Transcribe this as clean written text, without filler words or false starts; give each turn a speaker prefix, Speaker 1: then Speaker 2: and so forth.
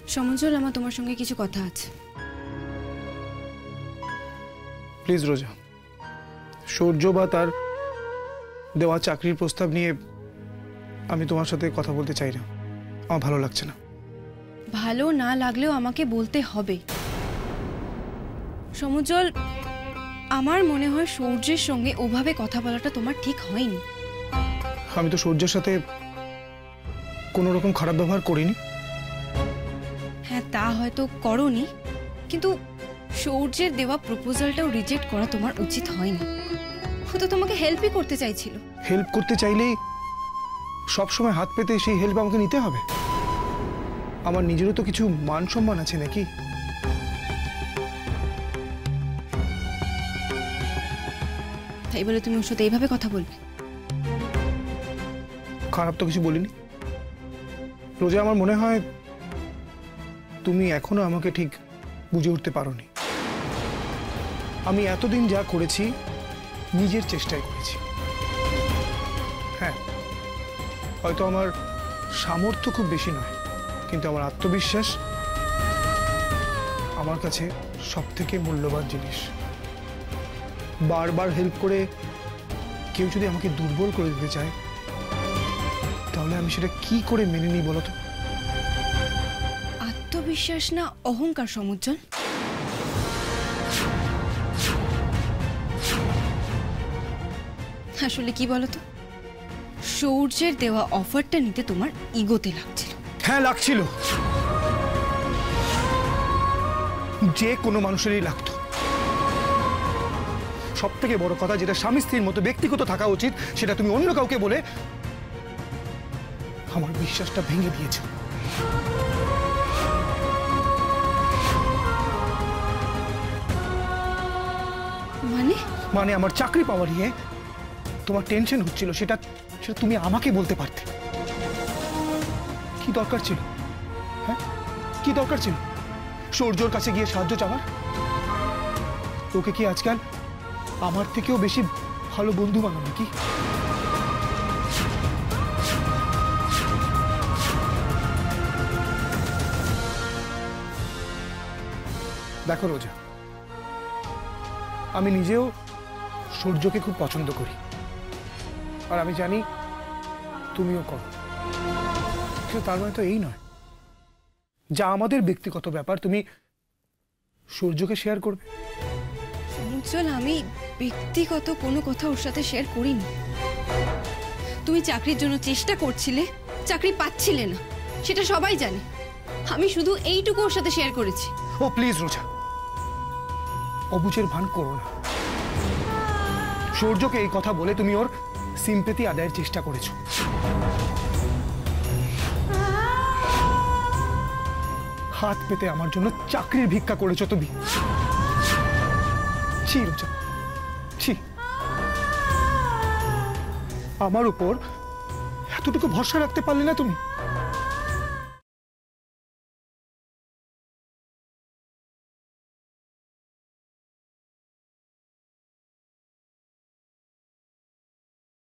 Speaker 1: সমুজ্জ্বল, আমার তোমার সঙ্গে কিছু কথা আছে।
Speaker 2: প্লিজ রোজা, সূর্য বা তার দেওয়া চাকরির প্রস্তাব নিয়ে আমি তোমার সাথে কথা বলতে চাই না। আমার ভালো লাগছে না।
Speaker 1: ভালো না লাগলেও আমাকে বলতে হবে। সমুজ্জ্বল, আমার মনে হয় সূর্যের সঙ্গে ওভাবে কথা বলাটা তোমার ঠিক হয়নি।
Speaker 2: আমি তো সূর্যের সাথে কোনো রকম খারাপ ব্যবহার করিনি।
Speaker 1: হ্যাঁ, তা হয়তো করোনি, কিন্তু সূর্যের দেওয়া প্রপোজালটাও রিজেক্ট করা তোমার উচিত হয়নি। ও তো তোমাকে হেল্পই করতে চাইছিল।
Speaker 2: হেল্প করতে চাইলেই সবসময় হাত পেতে সেই হেল্প আমাকে নিতে হবে? আমার নিজেরও তো কিছু মান সম্মান আছে নাকি?
Speaker 1: তাই বলে তুমি ওর সাথে এইভাবে কথা বলবে?
Speaker 2: খারাপ তো কিছু বলিনি রোজা। আমার মনে হয় তুমি এখনো আমাকে ঠিক বুঝে উঠতে পারোনি। আমি এতদিন যা করেছি নিজের চেষ্টায় করেছি। হ্যাঁ, হয়তো আমার সামর্থ্য খুব বেশি নয়, কিন্তু আমার আত্মবিশ্বাস আমার কাছে সবথেকে মূল্যবান জিনিস। বারবার হেল্প করে কেউ যদি আমাকে দুর্বল করে দিতে চায়, তাহলে আমি সেটা কি করে মেনে নিই বলো তো?
Speaker 1: আত্মবিশ্বাস না অহংকার সমুজ্জ্বল? আসলে কি বলতো, সূর্যের দেওয়া অফারটা নিতে তোমার ইগোতে লাগছিল।
Speaker 2: হ্যাঁ, লাগছিল। যে কোনো মানুষেরই লাগতো। সব থেকে বড় কথা, যেটা স্বামী স্ত্রীর মতো ব্যক্তিগত থাকা উচিত, সেটা তুমি অন্য কাউকে বলে আমার বিশ্বাসটা ভেঙে দিয়েছো। মানে আমার চাকরি পাওয়া নিয়ে তোমার টেনশন হচ্ছিল, সেটা তুমি আমাকে বলতে পারতে। কি দরকার ছিল? হ্যাঁ, কি দরকার ছিল সূর্যর কাছে গিয়ে সাহায্য চাওয়ার? তোকে কি আজকাল আমার থেকেও বেশি ভালো বন্ধু বানানো নাকি? দেখো রোজা, আমি নিজেও সূর্যকে খুব পছন্দ করি, আর আমি জানি তুমিও করো। কিন্তু তার মানে তো এই নয় যা আমাদের ব্যক্তিগত ব্যাপার তুমি সূর্যকে শেয়ার করবে।
Speaker 1: সমুজ্জ্বল, আমি ব্যক্তিগত কোনো কথা ওর সাথে শেয়ার করিনি। তুমি চাকরির জন্য চেষ্টা করছিলে, চাকরি পাচ্ছিলে না, সেটা সবাই জানে। আমি শুধু এইটুকু ওর সাথে শেয়ার করেছি।
Speaker 2: ও প্লিজ রোজা, অবুঝের ভান করো না। সূর্যকে এই কথা বলে তুমি ওর সিম্পেথি আদায়ের চেষ্টা করেছো। হাত পেতে আমার জন্য চাকরির ভিক্ষা করেছো তুমি। ছি রোজা, ছি। আমার উপর এতটুকু ভরসা রাখতে পারলে না তুমি?